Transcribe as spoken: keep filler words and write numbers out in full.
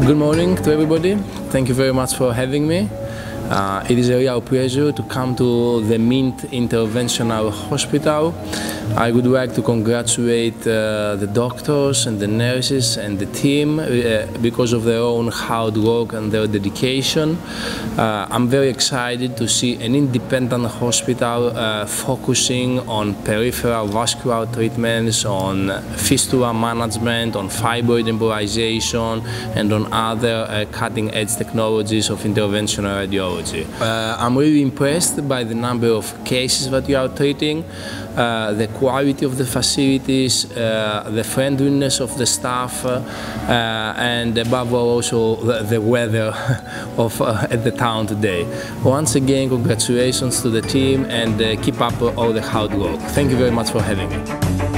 Good morning to everybody. Thank you very much for having me. Uh, it is a real pleasure to come to the Mint Interventional Hospital. I would like to congratulate uh, the doctors and the nurses and the team uh, because of their own hard work and their dedication. Uh, I'm very excited to see an independent hospital uh, focusing on peripheral vascular treatments, on fistula management, on fibroid embolization, and on other uh, cutting-edge technologies of interventional radiology. Uh, I'm really impressed by the number of cases that you are treating, uh, the quality of the facilities, uh, the friendliness of the staff, uh, and above all also the, the weather of uh, at the town today. Once again, congratulations to the team, and uh, keep up all the hard work. Thank you very much for having me.